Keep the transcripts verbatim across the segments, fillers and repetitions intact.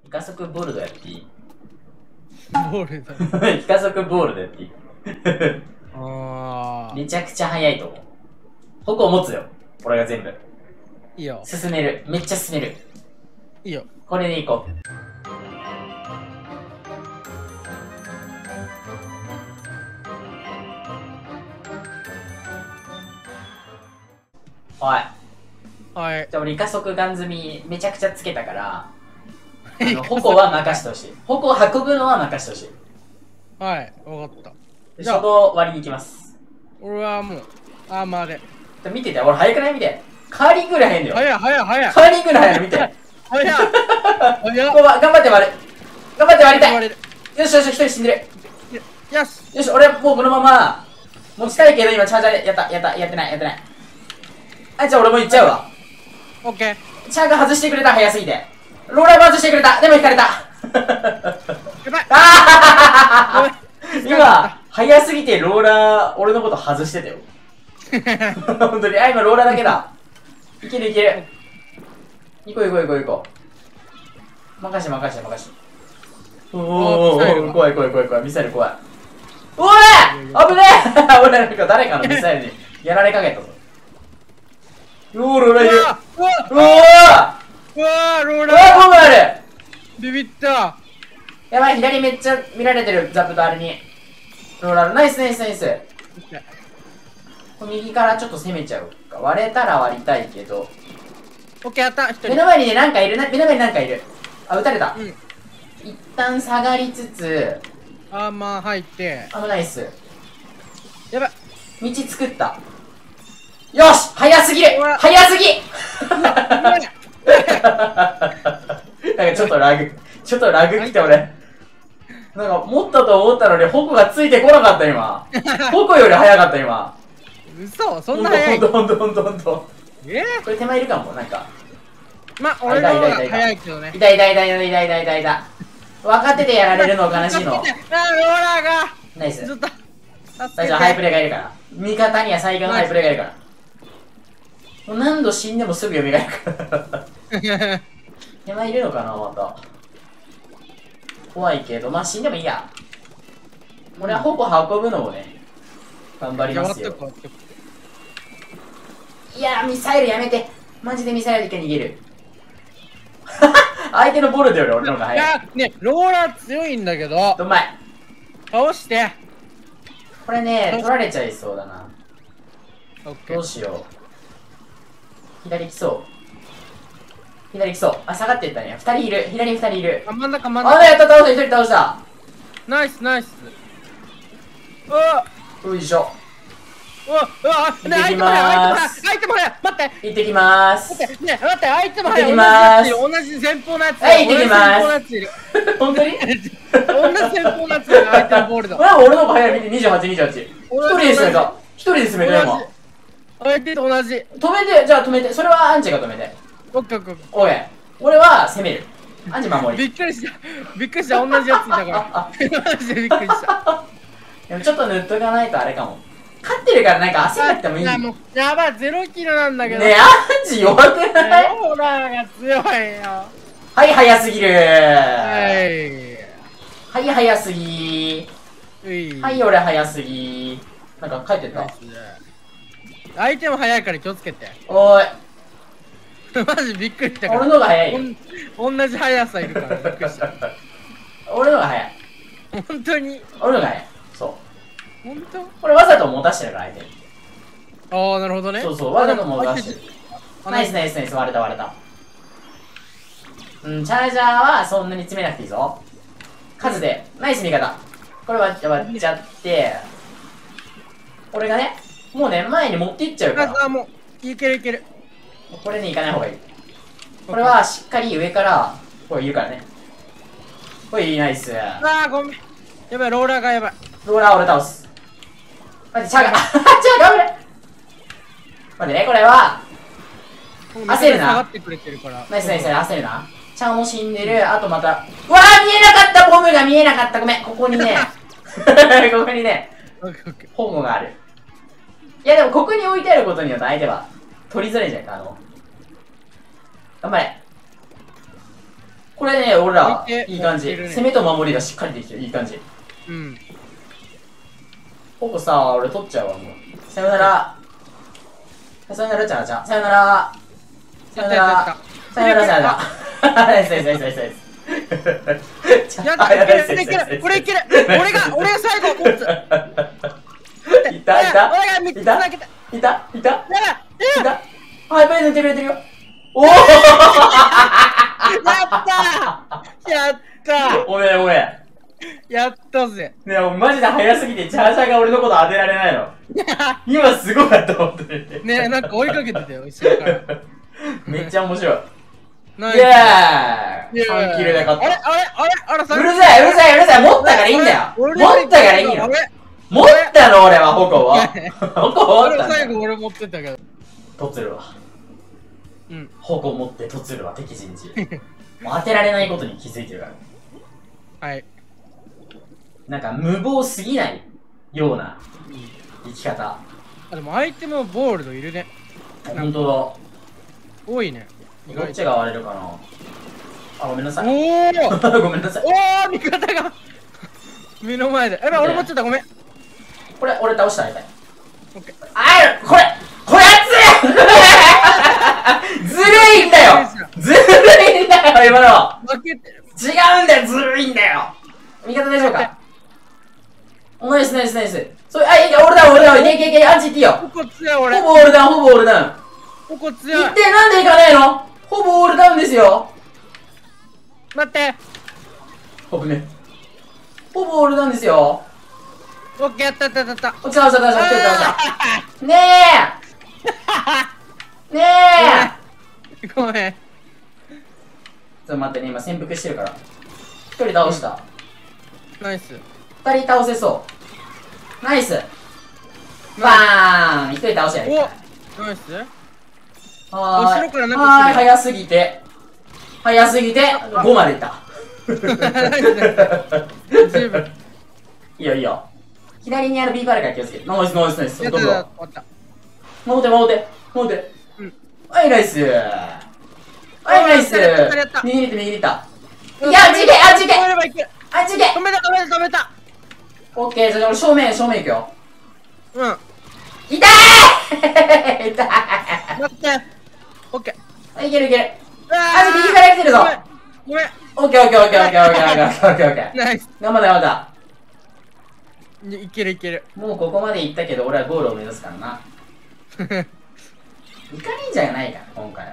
イカ速ボールドやっていい？ ボールだ。 イカ速ボールドやっていい？ ああ。 めちゃくちゃ速いと思う。矛を持つよ。これが全部。 いいよ。 進める。めっちゃ進める。 いいよ。 これでいこう。おい。 はい。 じゃあ俺イカ速ガン積みめちゃくちゃつけたから、あの矛は任してほしい。矛を運ぶのは任してほしい。 はい、わかった。 初動割りに行きます。 俺はもう、アーマーで。 見てて、俺早くない？見て。カーリングぐらい早いんだよ。 早い早い早い。 カーリングぐらい早いの見て。 早い。早い。 頑張って割る。頑張って割りたい。よしよし、一人死んでる。 よし。 よし、俺もうこのまま持ちたいけど今チャージャーでやった、やった、やってない、やってない。あ、じゃあ俺も行っちゃうわ。 オッケー。 チャーが外してくれた、早すぎて。ローラーも外してくれた。でも引かれた。 やばい。 あー今、早すぎてローラー、俺のこと外してたよ。本当に。あ、今ローラーだけだ。いけるいける。行こう行こう行こう行こう。任して任して任して。おーおーおー、怖い怖い怖い怖い。ミサイル怖い。おい危ねえ俺なんか誰かのミサイルにやられかけたぞ。うおー、ローラーいる。うわうわうわー、ローラー。 うわ、ボムある。 ビビった。 やばい、左めっちゃ見られてる、ザップとあれに。ローラー、ナイスナイスナイス。右からちょっと攻めちゃうか。割れたら割りたいけど。 オッケー、やった、一人。 目の前にね、なんかいるな、目の前になんかいる。あ、撃たれた。 うん。 一旦下がりつつ、 アーマー入って。 危ないっす。 やばい。 道作った。よし早すぎる早すぎなんかちょっとラグ、ちょっとラグ来て俺。なんか持ったと思ったのに矛がついてこなかった今。矛より早かった今。 嘘、そんな早い。 ほんとほんとほんとほんと。 えー、 これ手前いるかも、なんか。 まあ、俺の方が早いけどね。 いたいたいたいたいたいたいたいた。分かっててやられるの悲しいの。 あー、ローラーが。 ナイス。 ちょっと。 大丈夫、ハイプレイがいるから。味方には最強のハイプレイがいるから。もう何度死んでもすぐ蘇るから。手前いるのかな、また。怖いけど、まあ死んでもいいや。俺は矛運ぶのをね、頑張りますよ。いやー、ミサイルやめて。マジでミサイルで逃げる。相手のボルトより俺の方が早い。 いや、ね、ローラー強いんだけど。 どんまい。 倒して。 これね、取られちゃいそうだな。どうしよう。左来そう。左来そう。あ、下がっていったね。二人いる。左に二人いる。 あ、真ん中真ん中。 あ、やった、倒した。一人倒した。 ナイスナイス。うわよいしょ。 うわうわね、 行ってきまーす。 相手も早い。待って。 行ってきまーす。 待って、ね、待って、相手も早い。 行ってきまーす。 同じ前方のやつ。 はい、行ってきまーす。本当に同じ前方のやつが相手のボールだ。 俺の方が早い。見て、にじゅうはち、にじゅうはち。一人で進めた。一人で進めた、今。 相手と同じ。 止めて、じゃあ止めて。それはアンチが止めて。 オッケーオッケー。 おい。俺は攻める。アンチ守り。 びっくりした。びっくりした。同じやついたから。マジでびっくりした。 でもちょっと塗っとかないとあれかも。勝ってるからなんか焦らなくてもいい。 やもうやばい、ゼロキロなんだけど。 ねえ、アンチ弱くない？ ローラーが強いよ。 はい、早すぎるー。 はい。 はい、早すぎー。はい、俺早すぎー。なんか帰ってった。 相手も早いから気をつけて。 おーい。 マジびっくりしたから。 俺の方が早いよ。 同じ速さいるからびっくりした。 俺の方が早い。 本当に俺の方が早い。そう。 本当これわざと持たしてるから相手に。 ああ、なるほどね。 そうそう、わざと持たしてる。ナイスナイスナイス、割れた割れた。うん、チャージャーはそんなに詰めなくていいぞ。数で、ナイス味方。これ割っちゃって、俺がね、もうね、前に持っていっちゃうから。 あ、もう、いけるいける。 これに行かない方がいい。これはしっかり上から、これ言うからね。これいいナイス。 ああ、ごめん。やばい、ローラーがやばい。 ローラー俺倒す。待って、チャーが、チャー頑張れ。待ってね、これは、焦るな。ナイスナイス、焦るな。チャーも死んでる。あとまた、うわー、見えなかった。ボムが見えなかった。ごめん、ここにね、ここにね、ホモがある。いやでもここに置いてあることによって相手は取りづらいじゃんか。あの頑張れ。 これね、俺ら置い、ていい感じ。 置いてるね攻めと守りがしっかりできてる。いい感じ。 うん。 ここさ、俺取っちゃうわ、もう。さよなら。さよなら、ちゃんちゃん。さよなら。さよなら。さよなら、さよなら。ナイスナイスナイスナイスナイス。 やった、いける、いける、俺いける、俺が、俺が最後持つ。 いたいた俺が三つ投げた。 いたいたやばい、 いたあ、やっぱり寝てる寝てるよ。おおやったーやったーごめんごめん。 やったぜ。 ねえ、マジで早すぎて、チャーシャーが俺のこと当てられないの。今すごかった、本当に。 ねえ、なんか追いかけてたよ、後ろから。 めっちゃ面白い。 ナイエーイ !さん キルで勝っあれた。 あれあれあれうるさいうるさいうるさい持ったからいいんだよ持ったからいいよ持ったの俺は、矛は。矛持俺ったんだよ。 最後俺持ってたけど。 とつるわ。 うん。 矛持ってとつるわ、敵陣地。もう当てられないことに気づいてるから。 はい。 なんか無謀すぎないような生き方。 あ、でも相手もボールドいるね。 ほんと多いね。 だ。どっちが割れるかなあ、ごめんなさい。 おおごめんなさい。 おお味方が目の前で。やばい、俺持ってた、ごめん。 これ、俺倒してあげたい。 オッケー。 あーこれこれ熱いずるいんだよずるいんだよ今の負けてる。 違うんだよずるいんだよ味方大丈夫かナイスナイスナイスそれ、あ、いい俺だ俺だいけいけいけアンチいっていいよここ強い俺。 ほぼオールダウンほぼオールダウンここ強い。 一定なんでいかないのほぼオールダウンですよ待って。 ほぼねほぼオールダウンですよオッケー、やったやったやったやっお疲れ様でしたお疲れ様でしたねえねえた。ごめん。 ちょっと待ってね今潜伏してるから一人倒した、 ナイス。 二人倒せそうナイスバーン一人倒してやるおナイス。 はーい後ろからなんか来るよはーい早すぎて早すぎてごまでいった十分。 いいよいいよ左にある B パールから気をつけてナイスナイスナイスやったやった、 どうぞ終わった。 守って守って守ってうん。 はいナイスはいナイスやったやった右に行って右に行ったいやあっち行けあっち行け止めればいける。 あっち行け止めた止めた止めた。 オッケーじゃあ俺正面正面行くようん。 痛い痛い待って。オッケー。 あいけるいけるああ右から来てるぞごめん。 オッケーオッケーオッケーオッケーオッケーオッケーオッケーオッケーオッケーナイス。 頑張った頑張っいけるいける。 たもうここまで行ったけど俺はゴールを目指すからなイカ忍者じゃないから今回は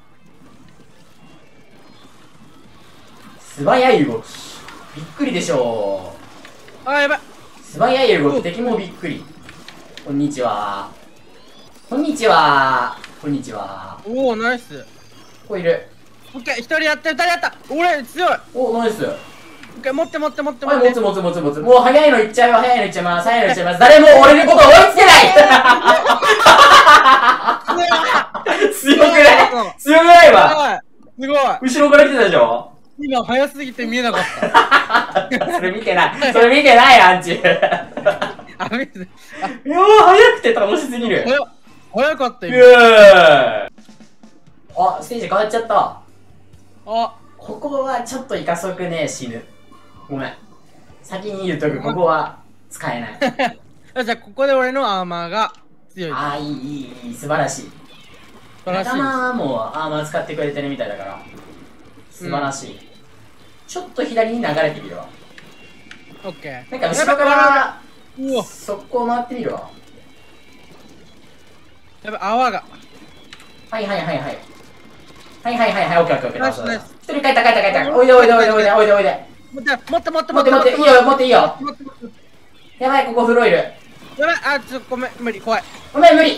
素早い動きびっくりでしょあー、やばい。 う素早い動き敵もびっくりこんにちはこんにちはこんにちはおお、ナイス。 ここいるオッケー、一人やって二人やった。俺強い。 おナイスオッケー、持って持って持ってはい、 持って。 持つ持つ持つ持つ。もう早いのいっちゃうよ、早いのいっちゃいます、早いのいっちゃいます。誰も俺のこと追いつけない強くない強くないわすごい。 後ろから来てたでしょ今早すぎて見えなかった。 それ見てない。それ見てない、アンチ。いやあ、見えて。 ー、早くて楽しすぎる。 早早かったう今。 ーあ、ステージ変わっちゃった。 あ、 ここはちょっとイカそくね、死ぬ。ごめん。先に言うとく、ここは使えない。 じゃあここで俺のアーマーが強い。 ああ、いい、いい、いい、素晴らしい。 素晴らしいです。 仲間もアーマー使ってくれてるみたいだから素晴らしい、うん、ちょっと左に流れてみるわオッケー。 なんか後ろからうわ速攻回ってみるわやばい泡がはいはいはいはいはいはいはいはいオッケーオッケーオッケーナイスナイス一人帰った帰った帰ったおいでおいでおいでおいでおいでおいで持って持って持って持って持っていいよ持っていいよ持って持ってやばいここフロイルやばいあちょっとごめん無理怖いごめん無理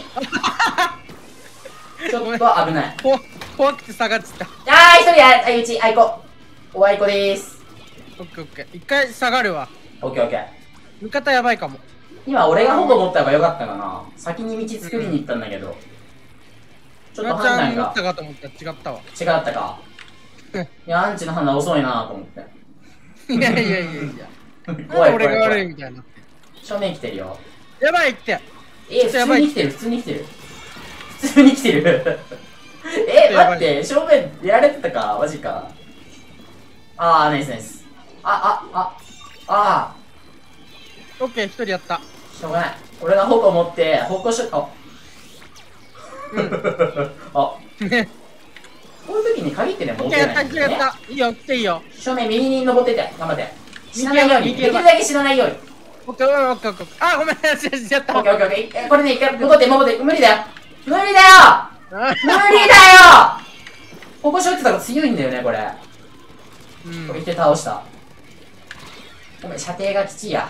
ちょっと危ない。 怖怖くて下がっちゃった。 あー、一人あ、あい、うち、あいこ。おあいこでーす。 オッケーオッケー。一回下がるわ。 オッケーオッケー。 味方やばいかも。 今、俺がほぼ持った方が良かったかな。先に道作りに行ったんだけど。ちょっと判断が。 持ったかと思ったら違ったわ。 違ったか。いや、アンチの判断遅いなと思って。 いやいやいやいや。 怖い怖い俺が怖い。 悪いみたいな。 正面来てるよ。 やばいって。 え、普通に来てる、普通に来てる。普通に来てる。え、待って、正面やられてたかマジか。 ああ、ナイスナイス。あ、あ、あ、あオッケー、一人やった。 あ、しょうがない。俺が矛持って、矛しょ、 うん。 あ、あ、 ね。 こういう時に限ってね、持オッケー、やった、 てないんだよね。 一人やった。いいよ、来ていいよ。 正面右に登ってて、頑張って。死なないように、 右やばいできるだけ死なないように。 オッケー、オッケー、オッケー。あ、ごめん、やっちゃった。 オッケーオッケーオッケー。え、これね、一回戻って、戻って、無理だよ。無理だよ無理だよ矛しょってたら強いんだよね、これ。 うんこれいって倒した。ごめん、射程がきちいや。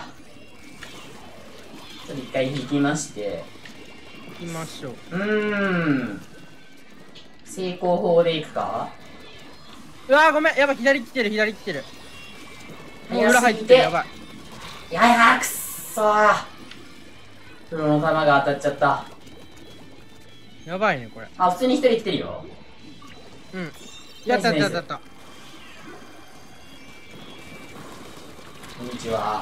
ちょっと一回引きまして。 行きましょう。 うーん。成功法でいくか。 うわー、ごめん、やばい、左来てる、左来てる。もう裏入ってる、やばい。 いやいや、くっそー。プロの弾が当たっちゃった。 やばいね、これ。 あ、普通に一人来てるよ。 うん。やったやったやった。 こんにちは。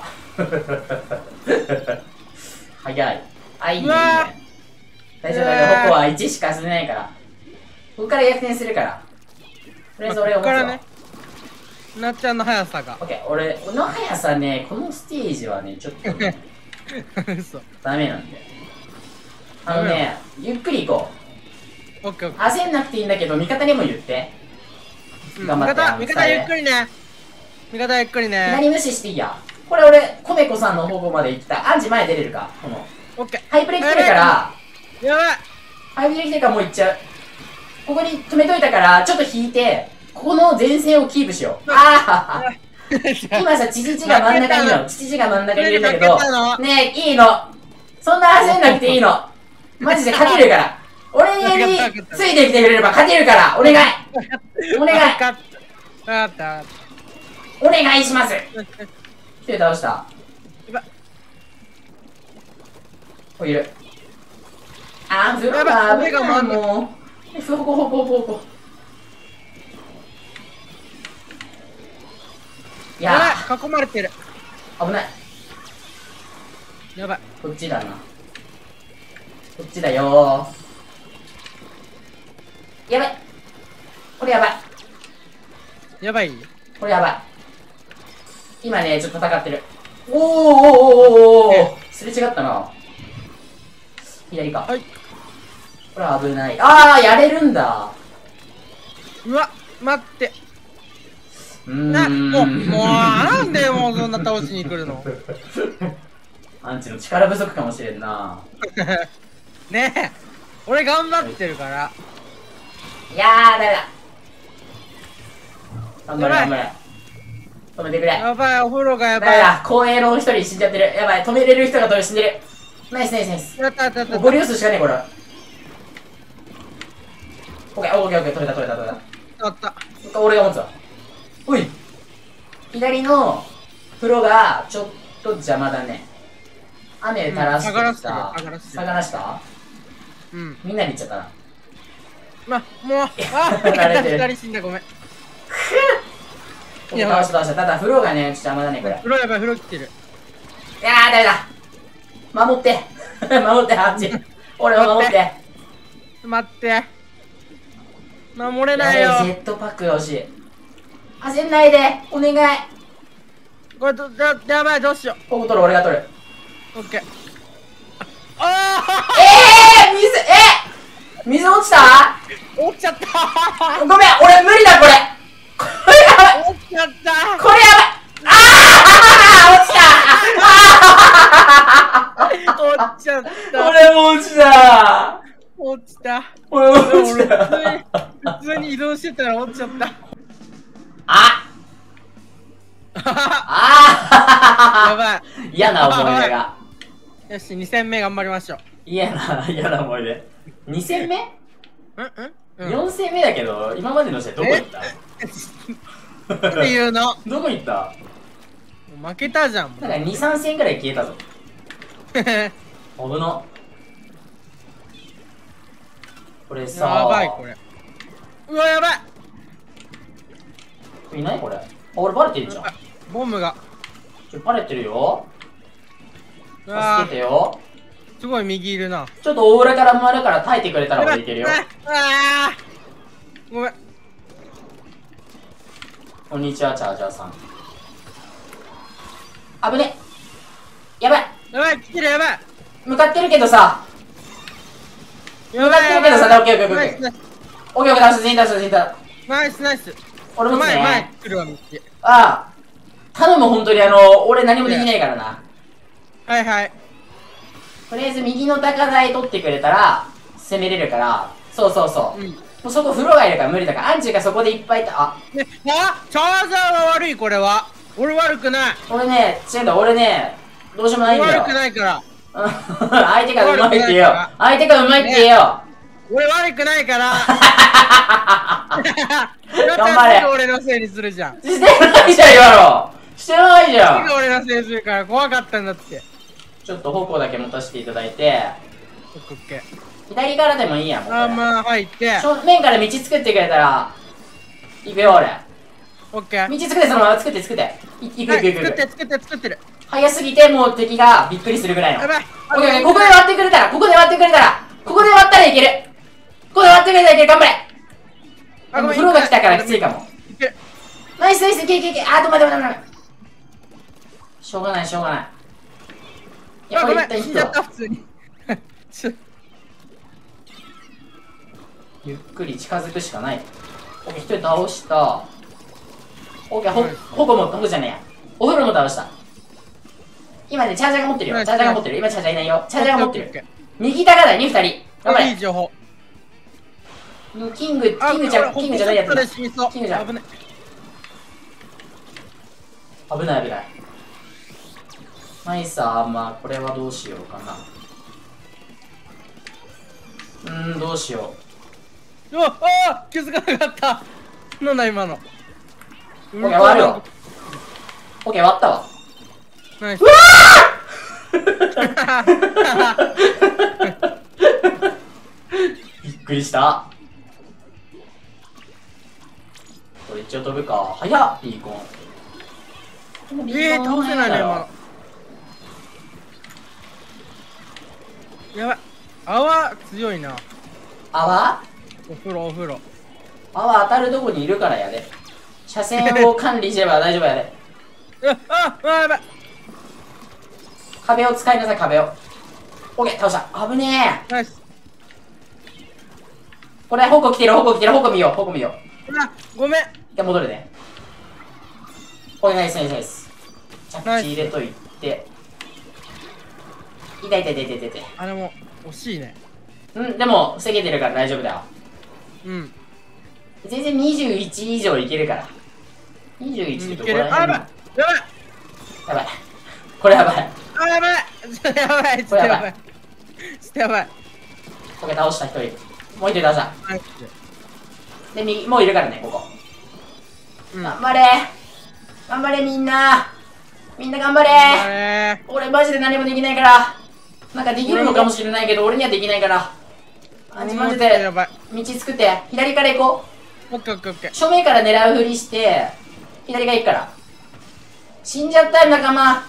早い。あ、いいね、いいね。大丈夫だよ、ここはいちしか進めないから。ここから逆転するから。とりあえず俺が持つわ。 ここからね。なっちゃんの速さが。 オッケー、俺、俺の速さね、このステージはね、ちょっと、ね、 嘘。 ダメなんで。あのね、ゆっくり行こう。 オッケーオッケー。 焦んなくていいんだけど、味方にも言って。頑張って。 味方、味方ゆっくりね。味方ゆっくりね。 左無視していいや。これ俺、コメコさんの方向まで行きたい。アンジ前出れるかこの。 オッケー。 ハイプレ来てるから、 やばい。 ハイプレ来てるからもう行っちゃう。ここに止めといたから、ちょっと引いて、ここの前線をキープしよう。ああ今さ、チチチが真ん中にいるの。チチチが真ん中にいるんだけど、ねえ、いいの。そんな焦んなくていいの。マジで勝てるから。俺についてきてくれれば勝てるから、お願いお願いわかった。 お願いします。一人倒した。ここいる。あー、フロが危ないもう。ふほほほほほほ。いやー、囲まれてる。 危ない。 やばい。 こっちだな。こっちだよー。やばい。これやばい。 やばい。 これやばい。今ね、ちょっと戦ってる。おーおーおーおーおーすれ違ったな。左か。 はい。 これ危ない。あー、やれるんだ。 うわ、待って。 うーな、 ん。 もう、もう、なんでもうそんな倒しに来るのアンチの力不足かもしれんな。 ねえ、俺頑張ってるから。 いやー、ダメだ。頑張れ、頑張れ。止めてくれ。 やばい、お風呂がやばい。 ダメだ、公営の一人死んじゃってる。やばい、止めれる人が死んでる。ナイスナイスナイス。 やったやったやった。 ゴリ押すしかねえ、これ。オッケー、オッケー、オッケー、取れた、取れた、取れやった。 た。俺が持つわ。おい。左の風呂がちょっと邪魔だね。雨垂らしてきた。 うん下がらしてる下がらしてる下がらしたうん。 みんなに言っちゃったな。 ま、もう、あ、 られてる二人死んだ、ごめん。 倒した倒した。ただ風呂がね、ちょっと邪魔だね、これ。 風呂やばい、風呂来てる。 いやー、ダメだ。守って。守って、アンチ。俺を守って。 待って。守れないよ。 ジェットパックが欲しい。焦んないで。お願い。 これど、や、やばい、どうしよここ取る、俺が取る。 う。オッケー。あえー、水、え水落ちたあ落ちちゃったごめん、俺無理だ、これ。これやばい。 落ちちゃったこれやばい。あー落ちた落ちちゃった俺も落ちた落ちた俺も落ちた普通に、普通に移動してたら落ちちゃったああやばい嫌な思い出が。 よし、に戦目頑張りましょう。 嫌な、嫌な思い出。に戦目うんうん、うん、 よん戦目だけど、今までの試合どこ行ったっていうのどこ行ったもう負けたじゃんもうなんかに、さん戦ぐらい消えたぞ。危な。これさやばいこれ。うわやばいいないこれ。あ、俺バレてるじゃん。 ボムがちょ、バレてるよ。 うわ助けてよ。 すごい右いるな。 ちょっと大裏から回るから耐えてくれたら俺いけるよ。 ああごめん。 こんにちは、チャージャーさん。あぶね。やばい。 やばい、来てる、やばい。 向かってるけどさ。 やばい、 向かってるけどさ、オッケーオッケーオッケー。 ナイス、ナイス、 オッケーオッケー、出す、全員出す、全員出す。 ナイス、ナイス。 俺も前、前ね。 来るわ、道。 ああ。頼む、本当にあの、俺何もできないからな。 はいはい。 とりあえず右の高台取ってくれたら、攻めれるから。そうそうそう。 うん。 もうそこ風呂がいるから無理だから。アンチがそこでいっぱいいた。あ、 ね、あ、チャージャーが悪い、これは。俺悪くない。 俺ね、違うんだ、俺ね、どうしようもないんだよ。 悪くないから。 相手がうまいって言えよ。相手がうまいって言えよ。 俺悪くないから。 頑張れ。 俺のせいにするじゃん。 してないじゃん、今の。してないじゃん。 すぐ俺のせいにするから怖かったんだって。 ちょっと矛だけ持たせていただいて。 オッケーオッケー。 左からでもいいやもん。 あーまあ入って。 正面から道作ってくれたら、行くよ、俺。 オッケー。 道作ってそのまま作って作って。い行く行く行く。 作って作って作ってる。 早すぎてもう敵がびっくりするぐらいの。 やばい。 オッケーオッケー、ここで割ってくれたら、ここで割ってくれたら、ここで割ったらいける。ここで割ってくれたらいける、頑張れ。 あ、ごめん。 風呂が来たからきついかも。 いける。 ナイスナイス、いけいけいけ。あー、止まれ止まれ止まれ。しょうがないしょうがない。やあ、 っぱごめん。 り一旦引くわ死んじゃった、普通に。ちょゆっくり近づくしかない。オッケー、一人倒した。オッケー、ほ、ほぼも、ほぼじゃねえや。お風呂も倒した。今ね、チャージャーが持ってるよ。チャージャーが持ってる。今チャージャーいないよ。チャージャーが持ってる。右高台に二人。頑張れ。 いい情報。 キング、キングじゃ、キングじゃないやつだ。 キングじゃん。危ない。 危ない危ない。ナイスアーマー、これはどうしようかな。うーん、どうしようわ、ああ、気づかなかった。なんだ今の。 う。オッケー、割るわ。オッケー、割ったわ。 ナイス。 うわびっくりした。これ一応飛ぶか。早っ、ビーコン。 えー、倒せないね、今の。やばい。泡強いな。 泡お風呂、お風呂。 泡当たるとこにいるからやで。車線を管理すれば大丈夫やで。 あ、あ、やばい。 壁を使いなさい、壁を。オッケー、倒した。危ねえ。 ナイス。 これ、矛来てる、矛来てる、矛見よう、矛見よう。 あ、ごめん。 一回戻るね。オッケー、ナイスナイスナイス。着地入れといて。痛い痛い痛い痛い痛い。 あれも、惜しいね。 うん、でも、防げてるから大丈夫だよ。 うん。 全然にじゅういち以上いけるから。にじゅういちってどこらあ、やばい。やばい。 やばい。これやばい。 あ、やばい。ちょっとやばい。ちょっとやばい。ちょっとやばい。 オッケー、倒した一人。もう一人倒した。で、右、もういるからね、ここ。 うん、 頑張れ。頑張れ、みんな。みんな頑張れ。 頑張れ。 俺マジで何もできないから。なんかできるのかもしれないけど、俺にはできないから。マジマジで。道作って。左から行こう。 オッケーオッケーオッケー。 正面から狙うふりして、左が行くから。死んじゃったよ、仲間。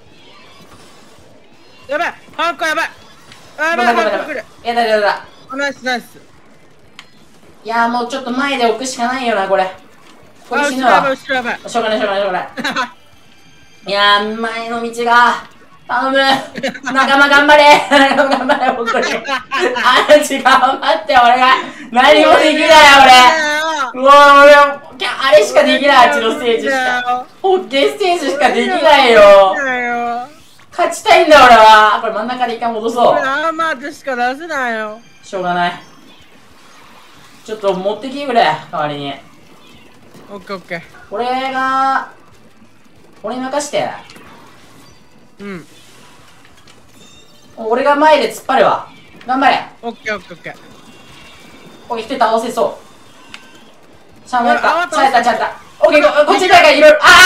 やばい。ハンコやばい。やばい、ハンコ来る。 やだやだやだ。 ナイスナイス。 いやーもうちょっと前で置くしかないよな、これ。これ死ぬわ。 後ろやばい、後ろやばい。 しょうがない、しょうがない、しょうがない。いやー、前の道が。頼む。仲間頑張れ。仲間頑張れ、本当に。あんち頑張って、俺が。何もできない、俺。うわ俺、あれしかできない、あっちのステージしか。ホッケーステージしかできないよ。勝ちたいんだ、俺は。これ真ん中で一回戻そう。 これアーマーでしか出せないよ。 しょうがない。ちょっと持ってきてくれ、代わりに。 オッケーオッケー。 これが、俺に任して。 うん。 俺が前で突っ張るわ。頑張れ。 オッケーオッケーオッケー。 これ一人倒せそう。ちゃんとやった。 あちゃんとやった、ちゃんとやった。オッケー、こっち誰かいる。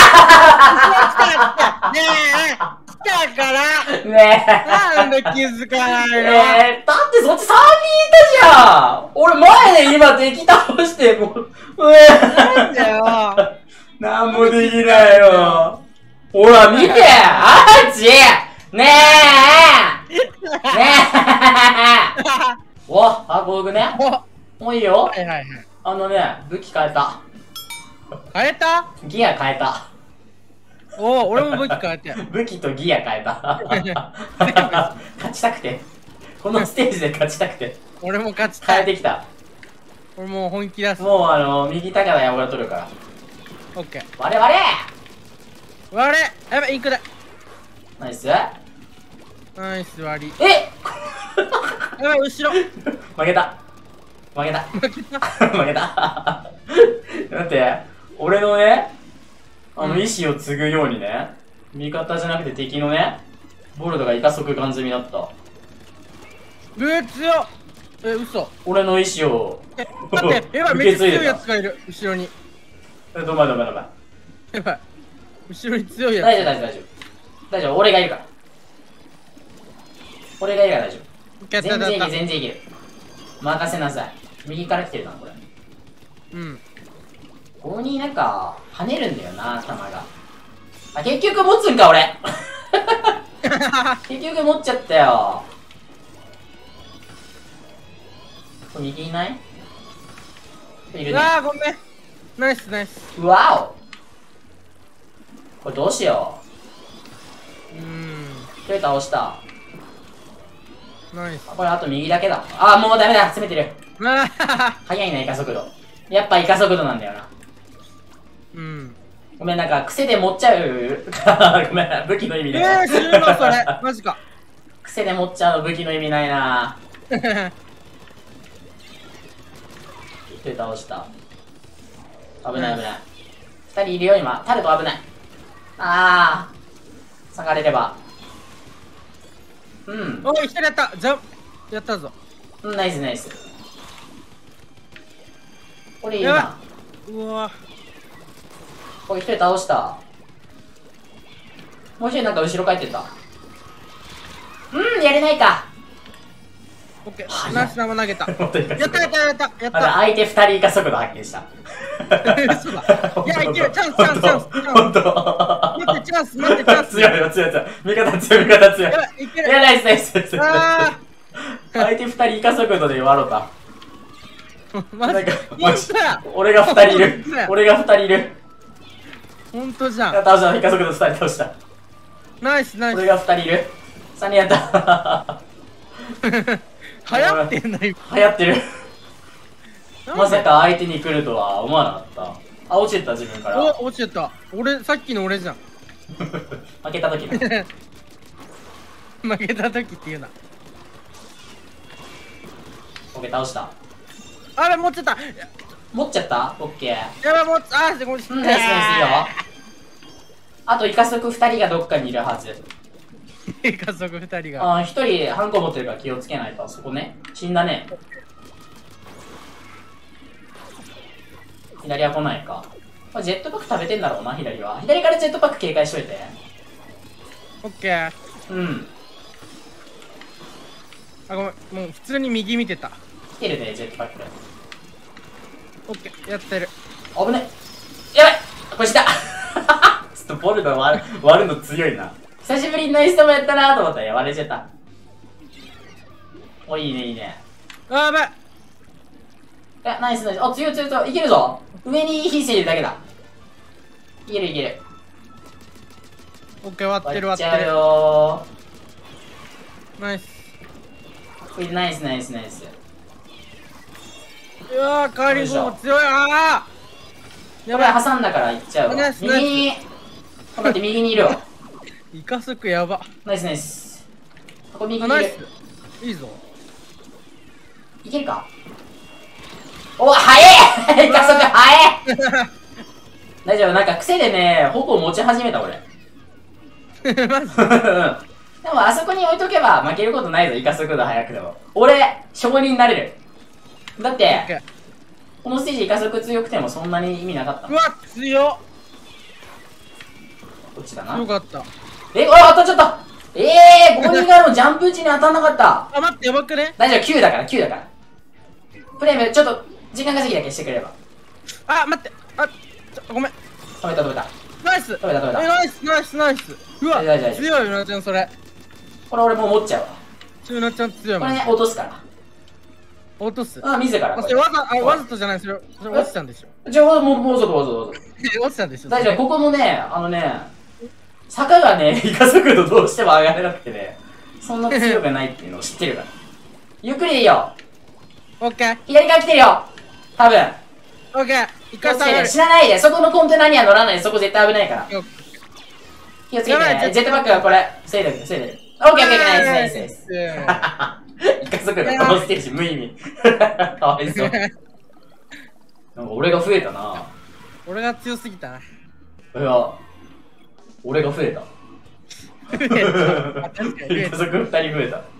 あねえ、来たから。 ねえ。 なんで気づかないの。 えー、だってそっちさんにんいたじゃん。俺前で今敵倒してもう。 なんだよ。 なんもできないよ。ほら見て、あっち。ねえ。ねえ。お、あ、こうね。もういいよ。 はいはいはい。 あのね、武器変えた。 変えた？ ギア変えた。 おお、俺も武器変えて。 武器とギア変えた。勝ちたくて。このステージで勝ちたくて。 俺も勝ちたい。 変えてきた。 俺もう本気出す。 もうあの、右高田山が取るから。 オッケー。 我々 割れやべ、インクだ。 ナイス。 ナイス割り。 えやばい、後ろ。 負けた。負けた。 負けた。 負けた。だって、俺のね、あのうん意志を継ぐようにね、味方じゃなくて敵のね、ボルトがイカ速ガン積みだった。 ブー強っ。え、嘘。 俺の意志をえ、待って、やばい、めっちゃ強いやつがいる。後ろに。 え、どまどまどま。 やばい。後ろに強いやつ。 大丈夫大丈夫大丈夫。大丈夫、俺がいるから。俺がいるから大丈夫。 やったやったやった全然いける、全然いける。任せなさい。右から来てるな、これ。 うん。 ここになんか、跳ねるんだよな、弾が。あ、結局持つんか、俺。結局持っちゃったよ。これ右いない？いるね。 うわー、ごめん。ナイスナイス。 うわお。これどうしようーん。 う。手倒した。 ナイス。 これあと右だけだ。あー、もうダメだ。攻めてる。 あー速いな、イカ速度。やっぱイカ速度なんだよな。 うん。 ごめん、なんか癖で持っちゃう。ごめん、武器の意味えない。 ー、死ぬのそれ。マジか。 癖で持っちゃう武器の意味ないな。手倒した。危ない危ない。二人いるよ、今。タルト危ない。あー。下がれれば。うん。 おい、一人やった。ジャンやったぞ。 うん、ナイスナイス。これいいやばな。 うわこれ一人倒した。もう一人なんか後ろ帰ってった。うん、やれないか。 オッケー。ナイス生投げた。や本当にったやったやったやった。やっまだた。 相手二人以下速度発見した。 嘘だ。いや、いける。チャンスチャンスチャンス。 本当。 待って、チャンス、待って、チャンス。 強いよ、強い強い。味方強い、味方強い。 やばい、いける。 いや、ナイスナイスナイス。 あ相手二人以下速度で笑うた。 ー。マジなんかほんとや。 俺が二人いる本当や。 俺が二人いる。 ほんとじゃん。 倒した、以下速度二人倒した。 ナイスナイス。 俺が二人いる。三人やった。 流行ってんだ、今。 流行ってる。 なんでまさか相手に来るとは思わなかった。あ、落ちてた自分から。 お、落ちてた。俺、さっきの俺じゃん。 負けた時な。 負けた時って言うな。 オッケー、倒した。 あれ、持ってた。 持っちゃったオッケー。 やばい、持っあー、ごめん。 うん、ナイスナイスいいよ。あと、イカ速二人がどっかにいるはず。 家族二人が。 あー、一人ハンコ持ってるから気をつけないと。そこね。死んだね。左は来ないか。これジェットパック食べてんだろうな、左は。左からジェットパック警戒しといて。 オッケー。 うん。 あ、ごめん。もう普通に右見てた。 来てるね、ジェットパック。 オッケー。やってる。 危ね。やばいこれ死んだちょっとボルド割る割るの強いな。久しぶりにナイストもやったなと思ったら割れちゃった。お、いいね、いいね。 あー、やばい。 いや、ナイスナイス。あ、強い強い強い。いけるぞ。上に火してるだけだ。いけるいける。 オッケー、割ってる割っちゃう割ってる。 よナイス。 ー。これナイスナイスナイス。 うわー、カーリングも強い。あーやばい、挟んだから行っちゃうわ。 ナイスナイス右に。あ、待って、右にいるわ。 イカスクやば。 ナイスナイス。ここ右あ、 にいる。 ナイス。いいぞ。 いけるかお、早い加速早い大丈夫、なんか癖でね、矛を持ち始めた俺。 マジでもあそこに置いとけば負けることないぞ、イカ速度速くても。俺、証人になれる。だっオッケて、このステージイカ速強くてもそんなに意味なかったもん。 ーうわ、強っ。 こっちだなよ。かった。 え、あ、当たっちゃったええー、ゴーニガーのジャンプ打ちに当たんなかった。 あ、待って、やばくね。 大丈夫、きゅうだから、きゅうだから。プレイム、ちょっと、時間稼ぎだけしてくれれば。 あ、待って。あ、ちょごめん。 止めた止めた。 ナイス。 止めた止めたえ、ナイス、ナイス、ナイス。うわ、 大丈夫大丈夫強いよなちゃん、それ。 これ俺もう持っちゃうわ。 チューナちゃん強いもん。 これね、落とすから。 落とす。 あ、自ら。 あ、それわざ、あ、わざとじゃない、それ、それ落ちたんでしょ。 じゃあ、もう、もうちょっとわざとわざと。 落ちたんでしょ。 大丈夫、ここのね、あのね、坂がね、イカ速度どうしても上がれなくてね、そんな強くないっていうのを知ってるから。ゆっくりでいいよ。 オッケー。 左から来てるよ。多分。 オッケー。一回下がる。 知らないで、そこのコンテナには乗らないで、そこ絶対危ないから。気をつけてね。ジェットバックがこれ、防いでる、防いでる。オッケーオッケー、ナイスナイスナイス。イカ速度倒してるし、無意味。かわいそう。なんか俺が増えたな。 俺が強すぎたな。 いや、俺が増えた。 増えた。確かに増えた。 加速ふたり増えた。